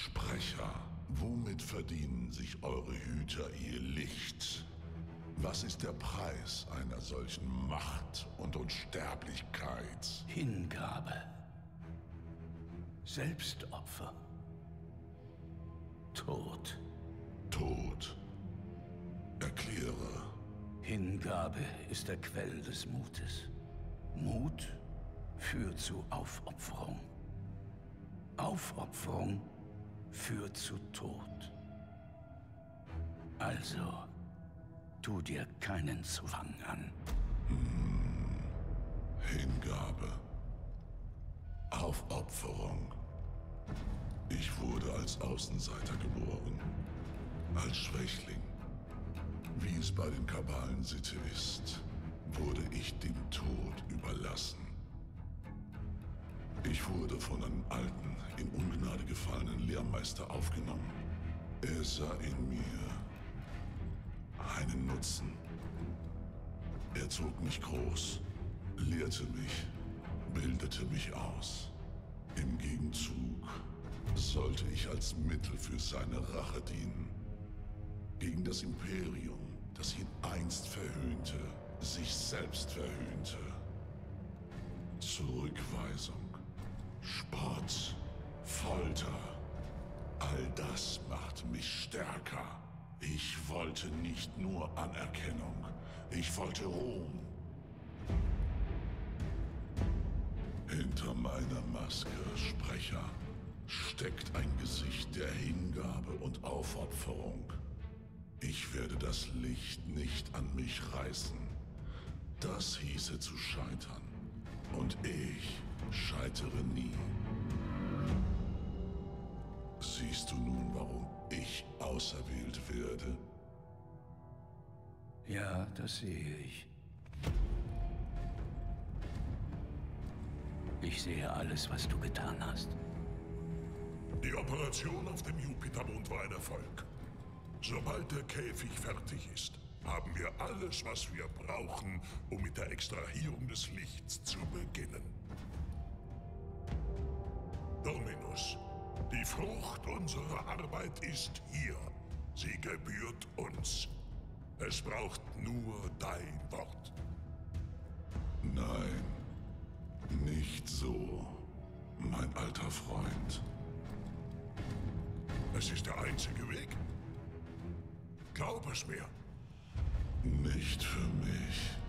Sprecher, womit verdienen sich eure Hüter ihr Licht? Was ist der Preis einer solchen Macht und Unsterblichkeit? Hingabe. Selbstopfer. Tod. Tod. Erkläre. Hingabe ist der Quell des Mutes. Mut führt zu Aufopferung. Aufopferung führt zu Tod. Also, tu dir keinen Zwang an. Hingabe. Aufopferung. Ich wurde als Außenseiter geboren. Als Schwächling. Wie es bei den Kabalen Sitte ist, wurde ich dem Tod überlassen. Ich wurde von einem alten, in Ungnade gefallenen Lehrmeister aufgenommen. Er sah in mir einen Nutzen. Er zog mich groß, lehrte mich, bildete mich aus. Im Gegenzug sollte ich als Mittel für seine Rache dienen. Gegen das Imperium, das ihn einst verhöhnte, sich selbst verhöhnte. Zurückweisung, Spott, Folter, all das macht mich stärker. Ich wollte nicht nur Anerkennung, ich wollte Ruhm. Hinter meiner Maske, Sprecher, steckt ein Gesicht der Hingabe und Aufopferung. Ich werde das Licht nicht an mich reißen. Das hieße zu scheitern. Und ich scheitere nie. Siehst du nun, warum ich auserwählt werde? Ja, das sehe ich. Ich sehe alles, was du getan hast. Die Operation auf dem Jupitermond war ein Erfolg. Sobald der Käfig fertig ist, haben wir alles, was wir brauchen, um mit der Extrahierung des Lichts zu beginnen. Dominus, die Frucht unserer Arbeit ist hier. Sie gebührt uns. Es braucht nur dein Wort. Nein, nicht so, mein alter Freund. Es ist der einzige Weg. Glaub es mir. Nicht für mich.